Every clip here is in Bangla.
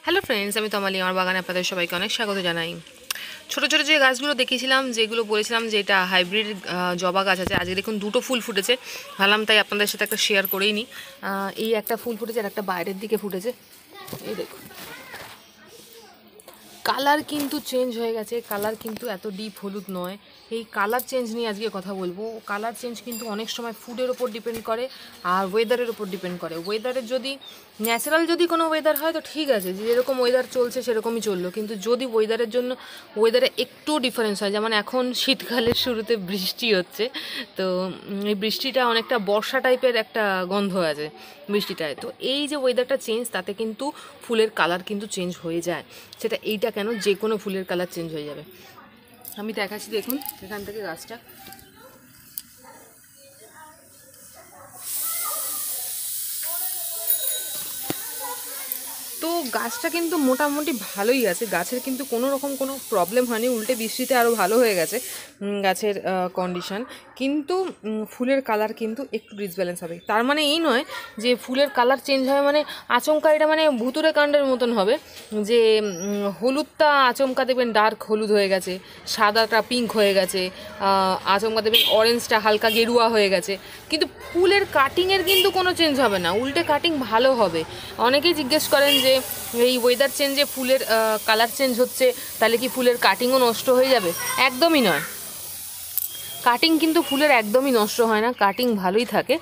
হ্যালো ফ্রেন্ডস, আমি তমালি। আমার বাগানে আপনাদের সবাইকে অনেক স্বাগত জানাই। ছোট ছোট যে গাছগুলো দেখিয়েছিলাম, যেগুলো বলেছিলাম যে এটা হাইব্রিড জবা গাছ আছে, আজকে দেখুন দুটো ফুল ফুটেছে। ভাবলাম তাই আপনাদের সাথে একটা শেয়ার করেই নিই। এই একটা ফুল ফুটেছে আর একটা বাইরের দিকে ফুটেছে। এই দেখুন, কালার কিন্তু চেঞ্জ হয়ে গেছে। কালার কিন্তু এত ডিপ হলুদ নয়। এই কালার চেঞ্জ নিয়ে আজকে কথা বলবো। কালার চেঞ্জ কিন্তু অনেক সময় ফুডের ওপর ডিপেন্ড করে আর ওয়েদারের ওপর ডিপেন্ড করে। ওয়েদারের যদি ন্যাচারাল যদি কোনো ওয়েদার হয় তো ঠিক আছে, যেরকম ওয়েদার চলছে সেরকমই চললো। কিন্তু যদি ওয়েদারের জন্য ওয়েদারে একটু ডিফারেন্স হয়, যেমন এখন শীতকালের শুরুতে বৃষ্টি হচ্ছে, তো এই বৃষ্টিটা অনেকটা বর্ষা টাইপের একটা গন্ধ আছে বৃষ্টিটায়। তো এই যে ওয়েদারটা চেঞ্জ, তাতে কিন্তু ফুলের কালার কিন্তু চেঞ্জ হয়ে যায়। সেটা এইটা কেন, যে কোনো ফুলের কালার চেঞ্জ হয়ে যাবে। আমি দেখাচ্ছি, দেখুন এখান থেকে গাছটা। তো গাছটা কিন্তু মোটামুটি ভালোই আছে, গাছের কিন্তু কোনো রকম কোনো প্রবলেম হয়নি, উল্টে বৃষ্টিতে আরও ভালো হয়ে গেছে গাছের কন্ডিশন। কিন্তু ফুলের কালার কিন্তু একটু ডিসব্যালেন্স হবে। তার মানে এই নয় যে ফুলের কালার চেঞ্জ হয় মানে আচমকা এটা মানে ভুতুরে কাণ্ডের মতন হবে, যে হলুদটা আচমকা দেবেন ডার্ক হলুদ হয়ে গেছে, সাদাটা পিঙ্ক হয়ে গেছে, আচমকা দেবেন অরেঞ্জটা হালকা গেরুয়া হয়ে গেছে। কিন্তু ফুলের কাটিংয়ের কিন্তু কোনো চেঞ্জ হবে না, উল্টে কাটিং ভালো হবে। অনেকেই জিজ্ঞেস করেন যে এই ওয়েদার চেঞ্জে ফুলের কালার চেঞ্জ হচ্ছে, তাহলে কি ফুলের কাটিংও নষ্ট হয়ে যাবে? একদমই নয়। কাটিং কিন্তু ফুলের একদমই নষ্ট হয় না, কাটিং ভালোই থাকে।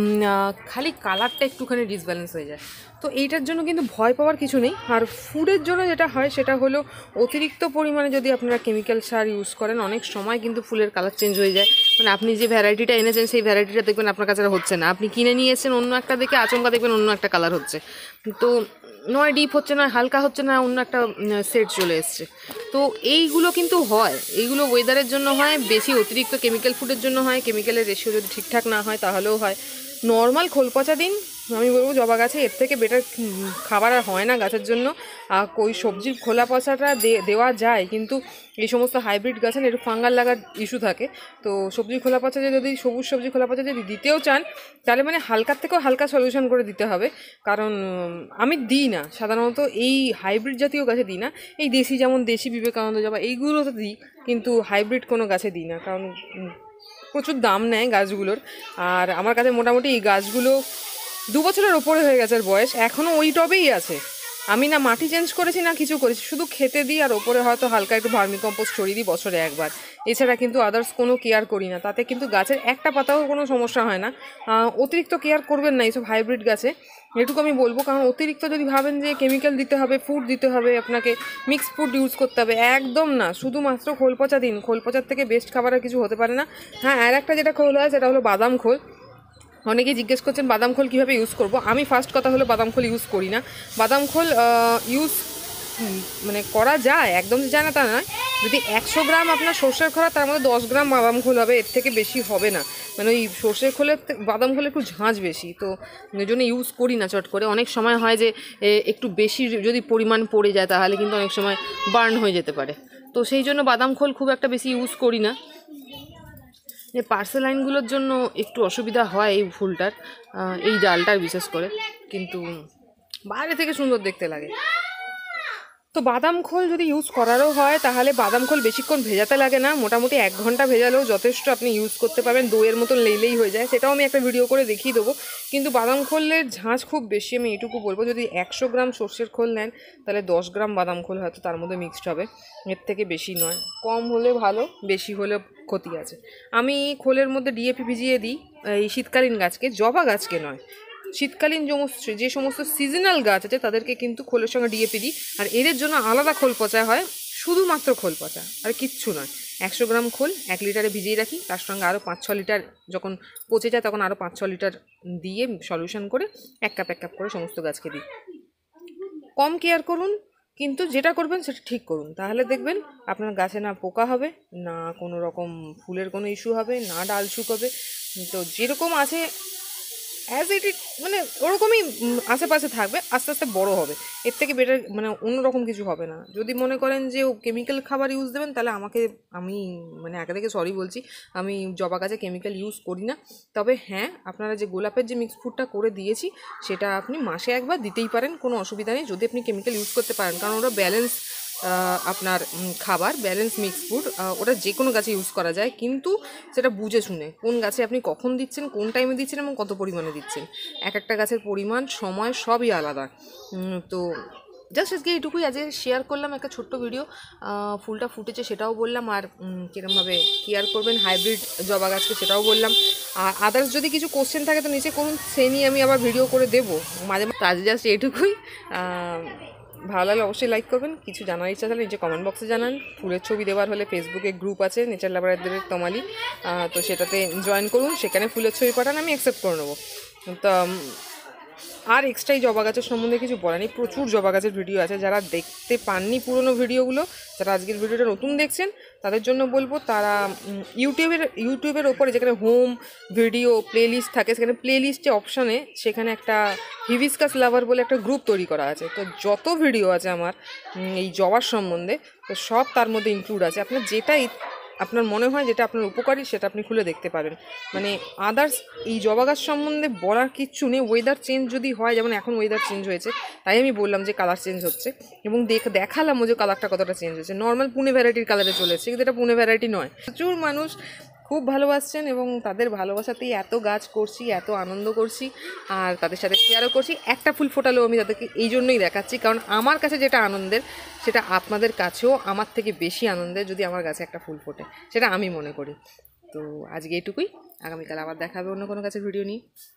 খালি কালারটা একটুখানি ডিসব্যালেন্স হয়ে যায়। তো এইটার জন্য কিন্তু ভয় পাওয়ার কিছু নেই। আর ফুডের জন্য যেটা হয় সেটা হলো অতিরিক্ত পরিমাণে যদি আপনারা কেমিক্যাল সার ইউজ করেন, অনেক সময় কিন্তু ফুলের কালার চেঞ্জ হয়ে যায়। মানে আপনি যে ভ্যারাইটিটা এনেছেন সেই ভ্যারাইটিটা দেখবেন আপনার কাছে হচ্ছে না, আপনি কিনে নিয়ে এসেছেন অন্য একটা দেখে, আচমকা দেখবেন অন্য একটা কালার হচ্ছে। তো নয় ডিপ হচ্ছে, নয় হালকা হচ্ছে, না অন্য একটা সেট চলে এসছে। তো এইগুলো কিন্তু হয়, এইগুলো ওয়েদারের জন্য হয়, বেশি অতিরিক্ত কেমিক্যাল ফুডের জন্য হয়, কেমিক্যালের রেশিও যদি ঠিকঠাক না হয় তাহলেও হয়। নর্মাল খোল পচা দিন, আমি বলবো জবা গাছে এর থেকে বেটার খাবার আর হয় না গাছের জন্য। ওই সবজির খোলা পচাটা দেওয়া যায়, কিন্তু এই সমস্ত হাইব্রিড গাছে একটু ফাঙ্গাল লাগার ইস্যু থাকে। তো সবজি খোলা পচা যদি সবুজ সবজি খোলা পচা যদি দিতেও চান, তাহলে মানে হালকার থেকেও হালকা সলিউশন করে দিতে হবে। কারণ আমি দিই না সাধারণত এই হাইব্রিড জাতীয় গাছে দিই না। এই দেশি, যেমন দেশি বিবেকানন্দ জবা এইগুলোতে দিই, কিন্তু হাইব্রিড কোনো গাছে দিই না, কারণ প্রচুর দাম নেয় গাছগুলোর। আর আমার কাছে মোটামুটি এই গাছগুলো 2 বছরের ওপরে হয়ে গেছে বয়স, এখনও ওই টবেই আছে। আমি না মাটি চেঞ্জ করেছি না কিছু করেছি, শুধু খেতে দিই আর ওপরে হয়তো হালকা একটু ভার্মি কম্পোস্ট ছড়িয়ে দিই বছরে একবার। এছাড়া কিন্তু আদার্স কোনো কেয়ার করি না। তাতে কিন্তু গাছের একটা পাতাও কোনো সমস্যা হয় না। অতিরিক্ত কেয়ার করবেন না এইসব হাইব্রিড গাছে, এটুকু আমি বলবো। কারণ অতিরিক্ত যদি ভাবেন যে কেমিক্যাল দিতে হবে, ফুড দিতে হবে, আপনাকে মিক্সড ফুড ইউজ করতে হবে, একদম না। শুধুমাত্র খোল পচা দিন, খোল পচার থেকে বেস্ট খাবার আর কিছু হতে পারে না। হ্যাঁ, আর একটা যেটা খোল হয় সেটা হলো বাদাম খোল। অনেকেই জিজ্ঞেস করছেন বাদাম খোল কীভাবে ইউজ করব। আমি ফার্স্ট কথা হলো বাদাম খোল ইউজ করি না। বাদাম খোল ইউজ মানে করা যায়, একদম যায় না তা নয়। যদি 100 গ্রাম আপনার সর্ষের খোল, তার মধ্যে 10 গ্রাম বাদাম খোল হবে, এর থেকে বেশি হবে না। মানে ওই সর্ষের খোলের বাদাম খোলে একটু ঝাঁঝ বেশি, তো ওই জন্য ইউজ করি না চট করে। অনেক সময় হয় যে একটু বেশি যদি পরিমাণ পড়ে যায়, তাহলে কিন্তু অনেক সময় বার্ন হয়ে যেতে পারে। তো সেই জন্য বাদাম খোল খুব একটা বেশি ইউজ করি না। যে পার্সেল লাইনগুলোর জন্য একটু অসুবিধা হয় এই ফুলটার, এই ডালটার বিশেষ করে, কিন্তু বাইরে থেকে সুন্দর দেখতে লাগে। তো বাদাম খোল যদি ইউজ করারও হয়, তাহলে বাদাম খোল বেশিক্ষণ ভেজাতে লাগে না, মোটামুটি 1 ঘন্টা ভেজালেও যথেষ্ট, আপনি ইউজ করতে পারবেন। দইয়ের মতন লেইলেই হয়ে যায়, সেটাও আমি একটা ভিডিও করে দেখিয়ে দেবো। কিন্তু বাদাম খোলের ঝাঁঝ খুব বেশি, আমি এটুকু বলবো। যদি 100 গ্রাম সর্ষের খোল নেন, তাহলে 10 গ্রাম বাদাম খোল হয়তো তার মধ্যে মিক্সড হবে, এর থেকে বেশি নয়। কম হলে ভালো, বেশি হলে ক্ষতি আছে। আমি খোলের মধ্যে ডিএপি ভিজিয়ে দিই এই শীতকালীন গাছকে, জবা গাছকে নয়। শীতকালীন যে সমস্ত সিজনাল গাছ আছে তাদেরকে কিন্তু খোলের সঙ্গে ডিএপি দিই। আর এদের জন্য আলাদা খোল পচা হয়, শুধুমাত্র খোল পচা, আর কিচ্ছু নয়। 100 গ্রাম খোল 1 লিটারে ভিজিয়ে রাখি, তার সঙ্গে আরও 5-6 লিটার, যখন পচে যায় তখন আরও 5-6 লিটার দিয়ে সলিউশন করে 1 কাপ 1 কাপ করে সমস্ত গাছকে দিই। কম কেয়ার করুন, কিন্তু যেটা করবেন সেটা ঠিক করুন, তাহলে দেখবেন আপনার গাছে না পোকা হবে, না কোনো রকম ফুলের কোনো ইস্যু হবে, না ডাল শুকোবে। তো যেরকম আছে অ্যাজ ইট মানে ওরকমই আশেপাশে থাকবে, আস্তে আস্তে বড় হবে। এর থেকে বেটার মানে অন্যরকম কিছু হবে না। যদি মনে করেন যে ও কেমিক্যাল খাবার ইউজ দেবেন, তাহলে আমি মানে আগে থেকে সরি বলছি, আমি জবা গাছে কেমিক্যাল ইউজ করি না। তবে হ্যাঁ, আপনারা যে গোলাপের যে মিক্স ফুডটা করে দিয়েছি, সেটা আপনি মাসে একবার দিতেই পারেন, কোনো অসুবিধা নেই, যদি আপনি কেমিক্যাল ইউজ করতে পারেন। কারণ ওটা ব্যালেন্স আপনার খাবার, ব্যালেন্স মিক্স ফুড, ওটা যে কোনো গাছে ইউজ করা যায়, কিন্তু সেটা বুঝে শুনে কোন গাছে আপনি কখন দিচ্ছেন, কোন টাইমে দিচ্ছেন এবং কত পরিমাণে দিচ্ছেন। এক একটা গাছের পরিমাণ, সময় সবই আলাদা। তো জাস্ট আজকে এইটুকুই আজকে শেয়ার করলাম, একটা ছোট্ট ভিডিও। ফুলটা ফুটেছে সেটাও বললাম, আর কীরকমভাবে কেয়ার করবেন হাইব্রিড জবা গাছকে সেটাও বললাম। আর আদার্স যদি কিছু কোশ্চেন থাকে তো নিচে করুন, সে নিয়ে আমি আবার ভিডিও করে দেবো মাঝে মাঝে। আজ জাস্ট এইটুকুই। ভালো লাগলে অবশ্যই লাইক করবেন, কিছু জানার ইচ্ছা থাকলে নিচে কমেন্ট বক্সে জানান। ফুলের ছবি দেওয়ার হলে ফেসবুকে গ্রুপ আছে নেচার লাভারদের তমালি, তো সেটাতে জয়েন করুন, সেখানে ফুলের ছবি পাঠান, আমি অ্যাকসেপ্ট করে নেবো। তো আর এক্সট্রাই জবা গাছের সম্বন্ধে কিছু বলা নেই, প্রচুর জবা গাছের ভিডিও আছে। যারা দেখতে পাননি পুরনো ভিডিওগুলো, যারা আজকের ভিডিওটা নতুন দেখছেন, তাদের জন্য বলবো তারা ইউটিউবের ওপরে যেখানে হোম ভিডিও প্লেলিস্ট থাকে, সেখানে প্লেলিস্টে অপশানে সেখানে একটা হিবিস্কাস লাভার বলে একটা গ্রুপ তৈরি করা আছে। তো যত ভিডিও আছে আমার এই জবার সম্বন্ধে, তো সব তার মধ্যে ইনক্লুড আছে। আপনার যেটাই আপনার মনে হয় যেটা আপনার উপকারী, সেটা আপনি খুলে দেখতে পারেন। মানে আদার্স এই জবা গাছ সম্বন্ধে বলার কিচ্ছু নেই। ওয়েদার চেঞ্জ যদি হয়, যেমন এখন ওয়েদার চেঞ্জ হয়েছে, তাই আমি বললাম যে কালার চেঞ্জ হচ্ছে, এবং দেখালামও যে কালারটা কতটা চেঞ্জ হচ্ছে। নর্মাল পুনে ভ্যারাইটির কালারে চলেছে, কিন্তু এটা পুনে ভ্যারাইটি নয়। প্রচুর মানুষ খুব ভালোবাসছেন, এবং তাদের ভালোবাসাতেই এত গাছ করছি, এত আনন্দ করছি, আর তাদের সাথে শেয়ারও করছি। একটা ফুল ফোটালেও আমি তাদেরকে এই জন্যই দেখাচ্ছি, কারণ আমার কাছে যেটা আনন্দের, সেটা আপনাদের কাছেও আমার থেকে বেশি আনন্দের যদি আমার গাছে একটা ফুল ফোটে, সেটা আমি মনে করি। তো আজকে এইটুকুই, আগামীকাল আবার দেখা হবে অন্য কোনো গাছের ভিডিও নিয়ে।